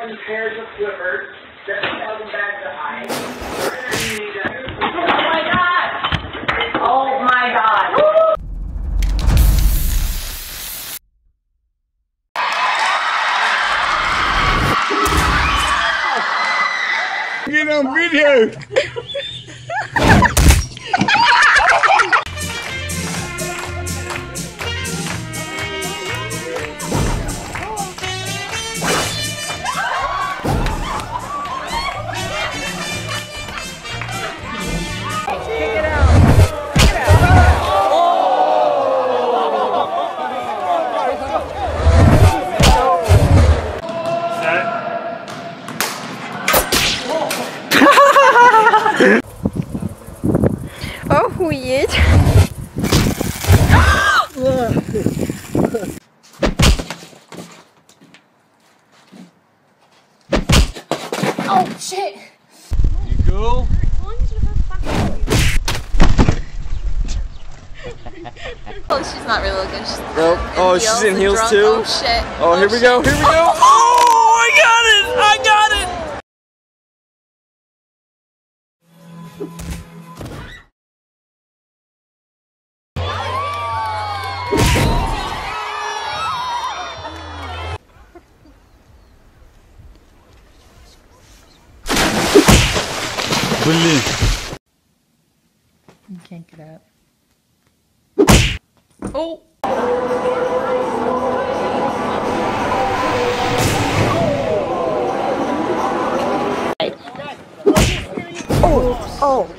7 pairs of flippers, 7,000 bags of ice. Oh my god! Oh my god! Get on video! Охуеть! Oh shit! You cool? Oh, she's not really looking. She's oh, she's in heels too? Oh shit. Oh, here we go, here we go! Oh, I got it! I got it! Блин. You can't get up. Oh! Oh!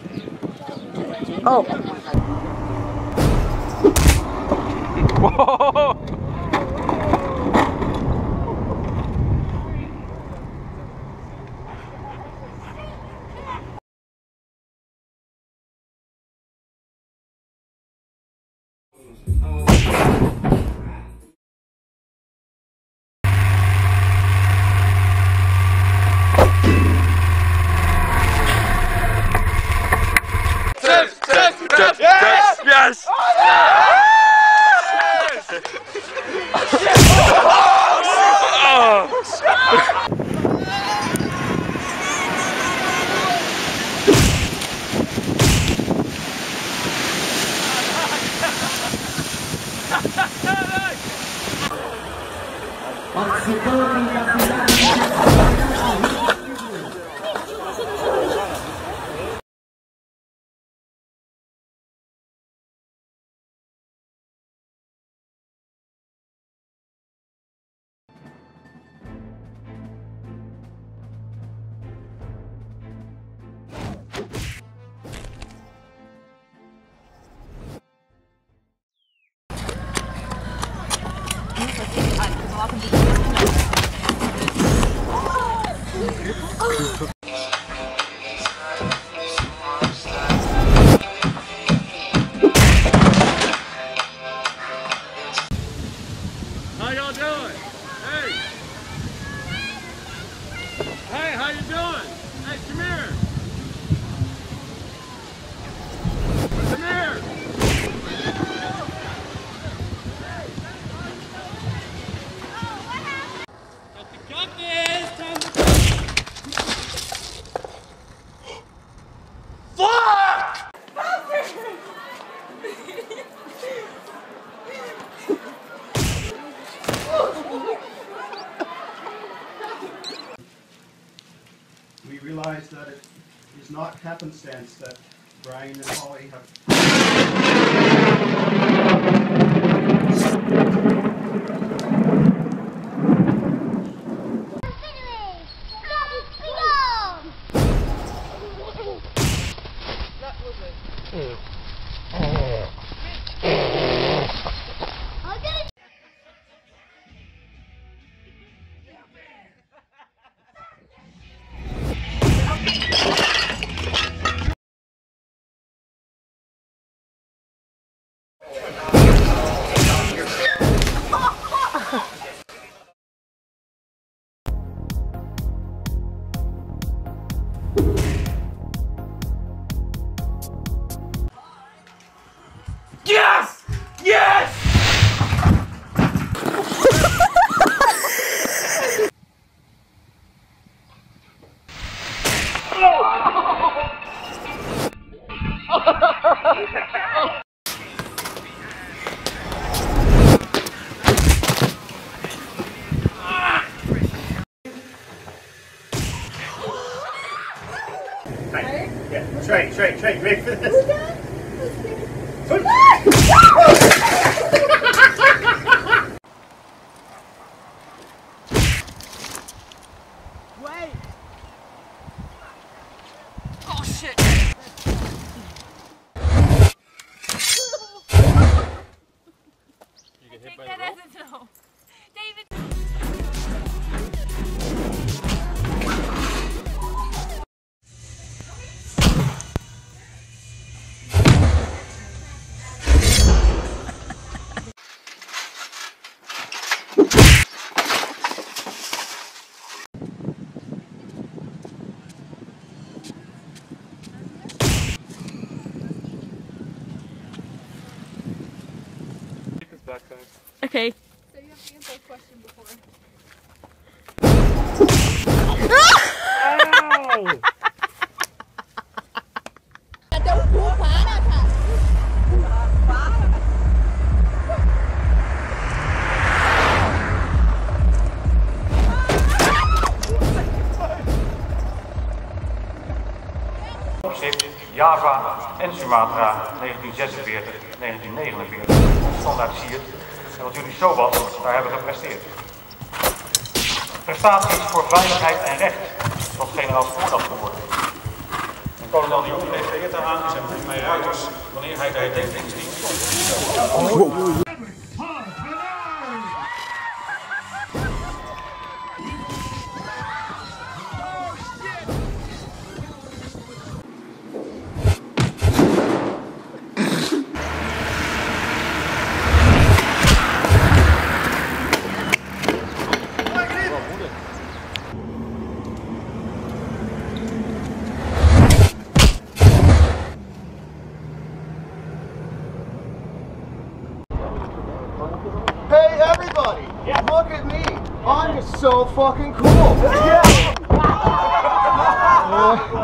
Oh! Whoa! Yes! Yes! How y'all doing? Hey! Hey, how you doing? Hey, come here! Come here! Got the cookies! Time to fuck! We realize that it is not happenstance that Brian and Holly have. Yes! Yes! Trey, ready for this? Wait! Oh shit! You get hit by the rope? No. David. Okay. So you have to answer a question before. Java en Sumatra 1946-1949 standaard siert en wat jullie zo wat daar hebben gepresteerd. Prestaties voor veiligheid en recht, zoals generaal Spoor geworden. En kolonel de Jong refereert daaraan in zijn boek Mijn Ruiters wanneer hij de herdenkingsdienst stond. Hey everybody! Yeah. Look at me! I'm so fucking cool! Yeah!